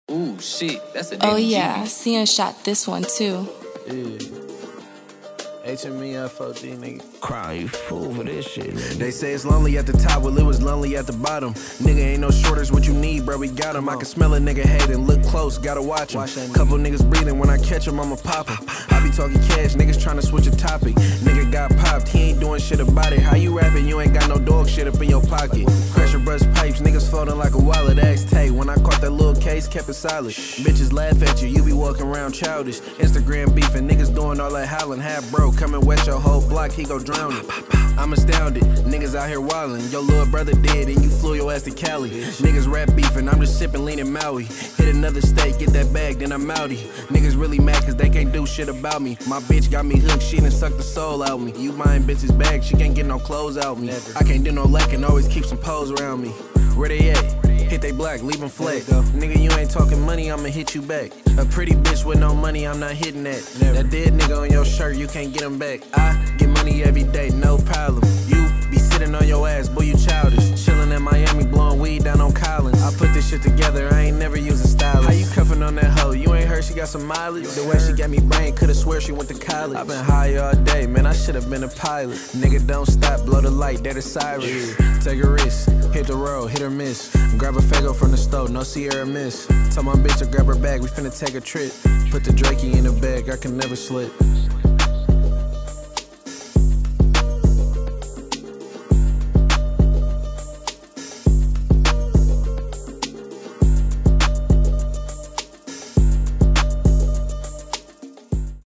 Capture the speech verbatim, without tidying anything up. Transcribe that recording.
Ooh, shit, that's a Oh name. yeah, Cian shot this one too. Yeah. H M E F O D, nigga. Cry, you fool for this shit, nigga. They say it's lonely at the top, well it was lonely at the bottom. Nigga ain't no shortage, what you need, bro, we got him. I can smell a nigga hating, look close, gotta watch him. Couple niggas breathing, when I catch him, I'ma pop him. I be talking cash, niggas tryna switch a topic. Nigga got popped, he ain't doing shit about it. How you rapping, you ain't got no dog shit up in your pocket. Pressure brush pipes, niggas folding like a wallet, ass Tay. When I caught that little case, kept it solid. Bitches laugh at you, you be walking around childish. Instagram beefing, niggas doing all that howling. Half broke, come and wet your whole block, he go drowning. I'm astounded, niggas out here wildin'. Your little brother dead and you flew your ass to Cali. Niggas rap beefing, I'm just sipping lean in Maui. Hit another state, get that bag, then I'm outie. Niggas really mad cause they can't do shit about me. My bitch got me hooked, she done sucked the soul out me. You buying bitches bag, she can't get no clothes out me. I can't do no lacking, always keep some pose around me. Where they at? Hit they black, leave them flat. Nigga, you ain't talking money, I'ma hit you back. A pretty bitch with no money, I'm not hitting that. That dead nigga on your shirt, you can't get him back. I get money every day, no problem. You be sitting on your ass, boy, you childish. Chillin' in Miami, blowing weed down on Collins. I put this shit together, I ain't never used a stylist. How you cuffin' on that hoe? You ain't heard she got some mileage? The way she got me brain, coulda swear she went to college. I been high all day, man, I should've been a pilot. Nigga, don't stop, blow the light, that is Cyrus. Take a risk, hit the road, hit or miss. Grab a Fago from the stove, no Sierra miss. Tell my bitch to grab her bag, we finna take a trip. Put the Drakey in the bag, I can never slip.